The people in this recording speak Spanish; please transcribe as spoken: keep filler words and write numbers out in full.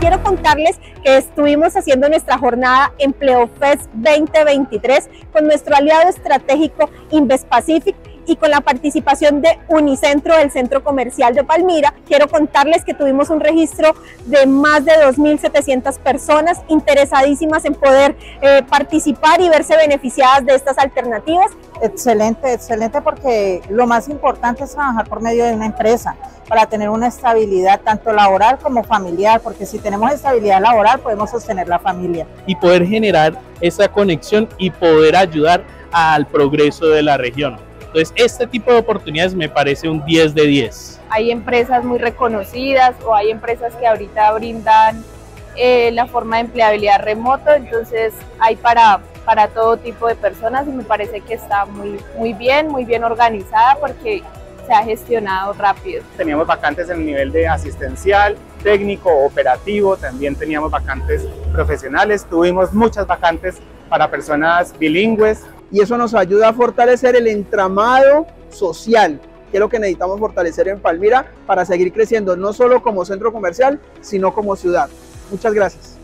quiero contarles que estuvimos haciendo nuestra jornada EmpleoFest veinte veintitrés con nuestro aliado estratégico Invespacific y con la participación de Unicentro del Centro Comercial de Palmira. Quiero contarles que tuvimos un registro de más de dos mil setecientas personas interesadísimas en poder eh, participar y verse beneficiadas de estas alternativas. Excelente, excelente, porque lo más importante es trabajar por medio de una empresa para tener una estabilidad tanto laboral como familiar, porque si tenemos estabilidad laboral podemos sostener la familia. Y poder generar esa conexión y poder ayudar al progreso de la región. Entonces, este tipo de oportunidades me parece un diez de diez. Hay empresas muy reconocidas o hay empresas que ahorita brindan eh, la forma de empleabilidad remoto, entonces hay para, para todo tipo de personas y me parece que está muy, muy bien, muy bien organizada porque se ha gestionado rápido. Teníamos vacantes en el nivel de asistencial, técnico, operativo, también teníamos vacantes profesionales, tuvimos muchas vacantes para personas bilingües. Y eso nos ayuda a fortalecer el entramado social, que es lo que necesitamos fortalecer en Palmira para seguir creciendo, no solo como centro comercial, sino como ciudad. Muchas gracias.